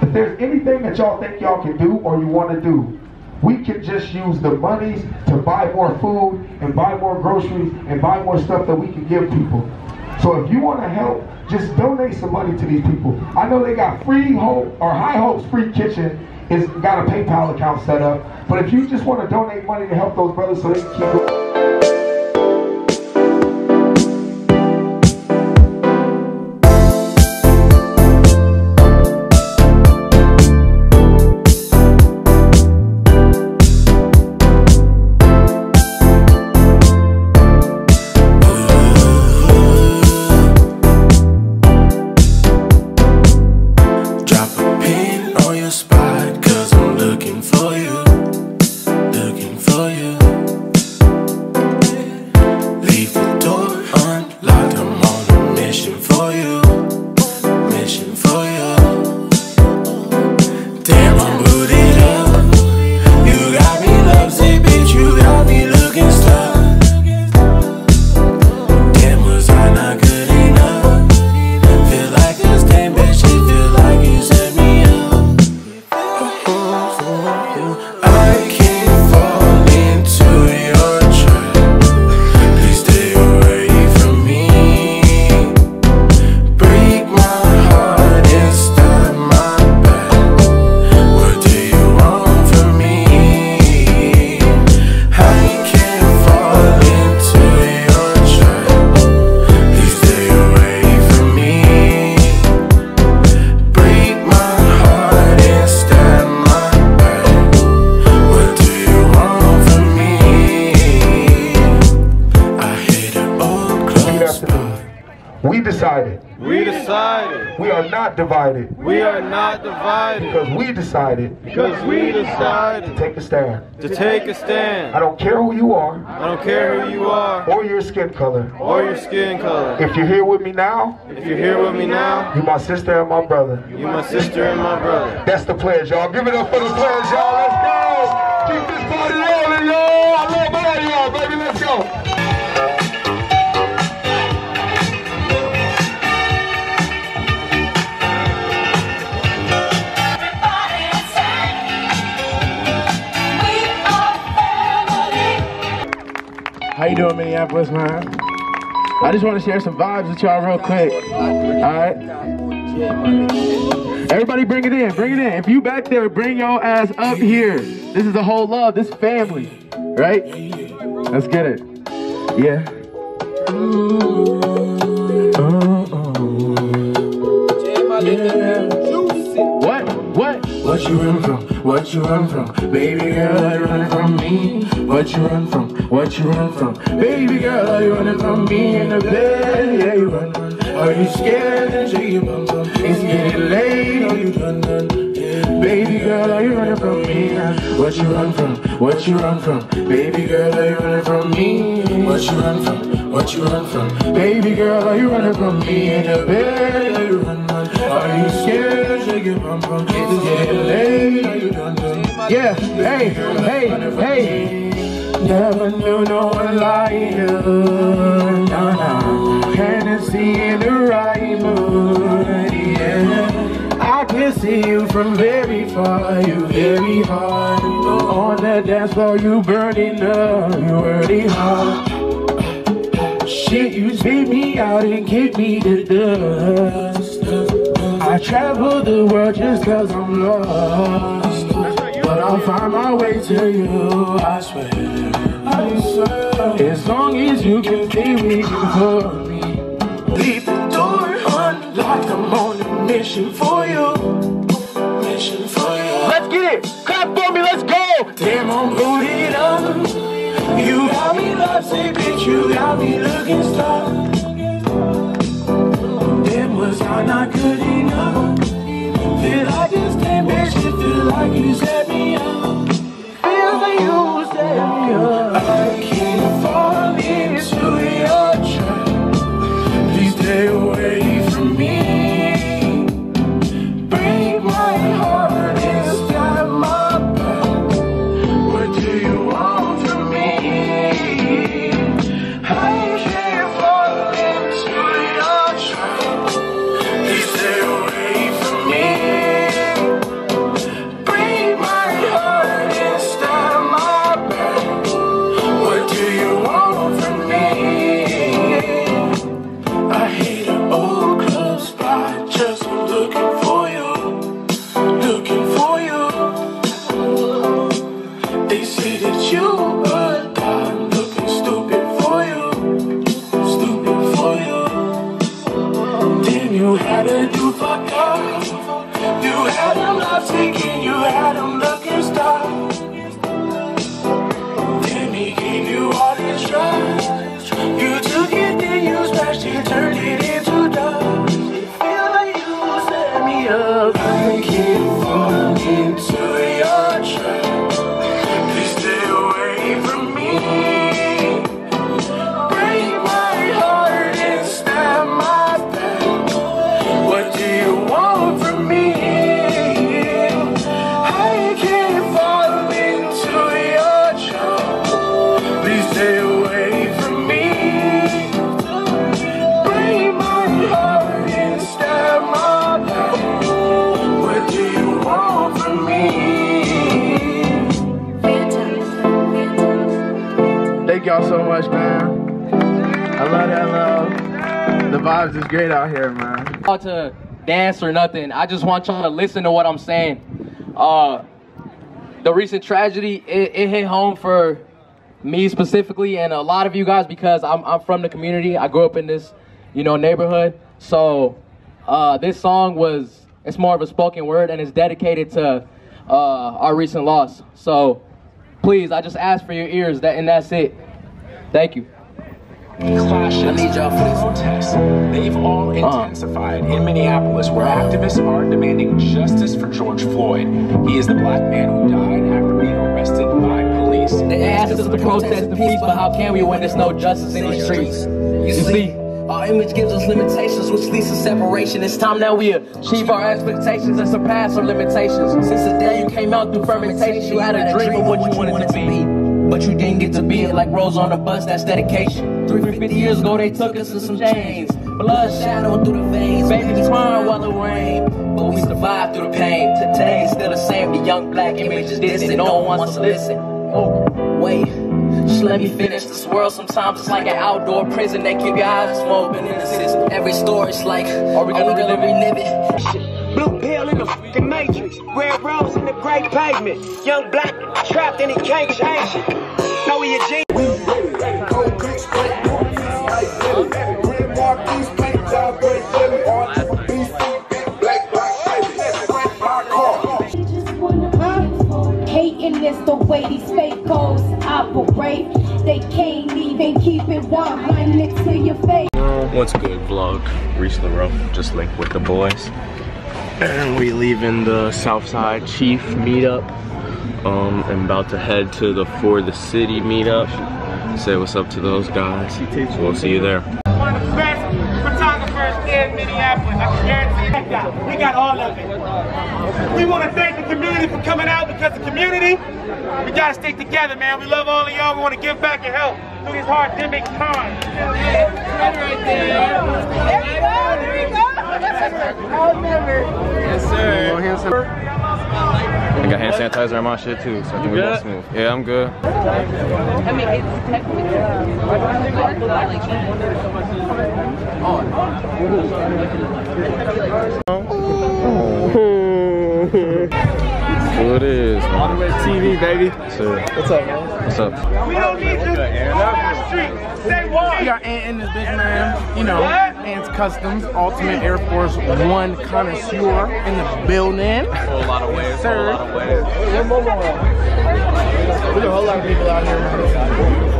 If there's anything that y'all think y'all can do or you want to do, we can just use the monies to buy more food and buy more groceries and buy more stuff that we can give people. So if you want to help, just donate some money to these people. I know they got free Hope or High Hope's free kitchen is got a PayPal account set up. But if you just want to donate money to help those brothers so they can keep going. We decided. We are not divided. We are not divided. Because we decided. Because we decided. To take a stand. To take a stand. I don't care who you are. I don't care who you are. Or your skin color. Or your skin color. If you're here with me now. If you're here with me now. You're my sister and my brother. You're my sister and my brother. That's the pledge, y'all. Give it up for the pledge, y'all. Let's go. Keep this party rolling, y'all. I love all y'all, baby. Let's go. How you doing, Minneapolis, man? I just want to share some vibes with y'all real quick. Alright? Everybody bring it in, bring it in. If you back there, bring your ass up here. This is the whole love, this family. Right? Let's get it. Yeah. What you run from? What you run from? Baby girl, are you running from me? What you run from? What you run from? Baby girl, are you running from me in the bed? Yeah, you run. Are you scared and shake your bum bum? It's getting late, are you done? Baby girl, are you running from me? What you run from? What you run from? Baby girl, are you running from me? What you run from? What you run from? Baby girl, are you running from me in the bed? Are you run? Are you scared? Shake your bum bum. It's getting late. Are you done? Yeah. Hey, hey, hey. Never knew no one like you. No, no. Hennessy in the right mood. Yeah. I can see you from very far. You very hard. On that dance floor, you burning up. You really hard. Shit, you spit me out and kick me to dust. I travel the world just cause I'm lost. But I'll find my way to you, I swear. As long as you can be with you for me. Leave the door unlocked, I'm on a mission for you. Mission for you. Let's get it! Clap for me, let's go! Damn, I'm booted up. You got me lovesick, bitch, you got me looking stuck. Damn, was I not good enough? Feel like this damn bitch, it feel like you set me up. Feel like you set me up. I can't fall into your trap. Please stay away from me. Break my heart and stab my back. What do you want from me? I can't fall into your trap. Please stay away from me. keep falling into your trap. Please stay away from me. Break my heart and stab my back. What do you want from me? I keep falling into your trap. Please stay away from me. Break my heart and stab my back. What do you want from me? Thank y'all so much, man. I love that love. The vibes is great out here, man. Not to dance or nothing. I just want y'all to listen to what I'm saying. The recent tragedy, it hit home for me specifically and a lot of you guys because I'm from the community. I grew up in this, neighborhood. So this song it's more of a spoken word and it's dedicated to our recent loss. So please, I just ask for your ears and that's it. Thank you. Clashes I need y'all for this protest. They've all intensified in Minneapolis, where activists are demanding justice for George Floyd. He is the black man who died after being arrested by police. They asked us to protest in peace, but how can we when there's no justice in these streets? You see, our image gives us limitations, which leads to separation. It's time that we achieve our expectations and surpass our limitations. Since the day you came out through fermentation, you had a dream of what you wanted to be. But you didn't get to be it like Rose on the bus, that's dedication. 350 years ago, they took us in some chains. Blood shadowed through the veins, babies crying while it rained. But we survived through the pain. Today is still the same, the young black image is distant. No one wants to listen. Oh, wait, just let me finish. This world sometimes it's like an outdoor prison. They keep your eyes open in the system. Every story's like, are we gonna relive it? Blue pill in the fucking matrix, red rose in the great pavement. Young black trapped and he can't change it. Know he a G. Hating is the way these fake goals operate. They can't even keep it 100 to your face. What's good, vlog? Reese LaRoe, just linked with the boys. And we leaving the Southside Chief meetup. I'm about to head to the For the City meetup. Say what's up to those guys. We'll see you there. One of the best photographers in Minneapolis. I can guarantee that. We got all of it. We want to thank the community for coming out because the community, we got to stick together, man. We love all of y'all. We want to give back and help through this hard-demic time. Right there. There we go. There we go. I'll never. Yes, sir. I got hand sanitizer on my shit too, so I think we're going smooth. Yeah, I'm good. I mean, it's technically Who it is, man? TV, baby. Sir. What's up, man? What's up? We don't need you on the street. Say what? We got Ant in this bitch, man. Ant's Customs, Ultimate Air Force One connoisseur in the building. Whole lot of ways, sir. whole lot of ways. There's a whole lot of people out here, man.